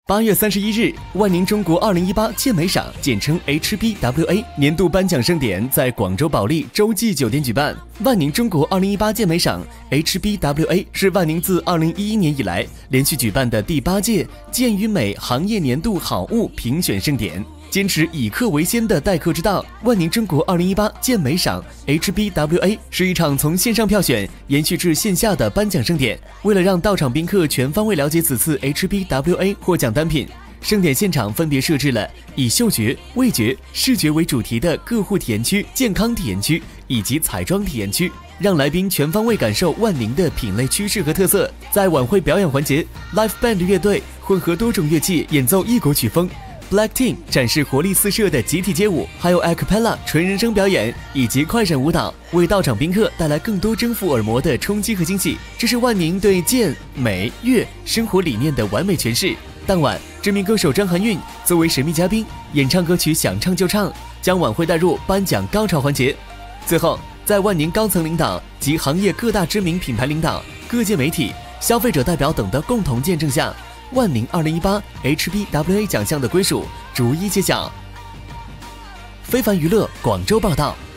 8月31日，万宁中国2018健美赏简称 HBWA 年度颁奖盛典在广州保利洲际酒店举办。万宁中国2018健美赏 HBWA 是万宁自2011年以来连续举办的第8届健与美行业年度好物评选盛典。坚持以客为先的待客之道，万宁中国2018健美赏 HBWA 是一场从线上票选延续至线下的颁奖盛典。为了让到场宾客全方位了解此次 HBWA 获奖单品，盛典现场分别设置了以嗅觉、味觉、视觉为主题的客户体验区、健康体验区以及彩妆体验区，让来宾全方位感受万宁的品类趋势和特色。在晚会表演环节 ，Live Band 乐队混合多种乐器演奏异国曲风。Black Team 展示活力四射的集体街舞，还有 Acapella 纯人声表演以及快闪舞蹈，为到场宾客带来更多征服耳膜的冲击和惊喜。这是万宁对健、美、乐生活理念的完美诠释。当晚，知名歌手张含韵作为神秘嘉宾，演唱歌曲《想唱就唱》，将晚会带入颁奖高潮环节。最后，在万宁高层领导及行业各大知名品牌领导、各界媒体、消费者代表等的共同见证下，万宁2018 HBWA 奖项的归属逐一揭晓。非凡娱乐广州报道。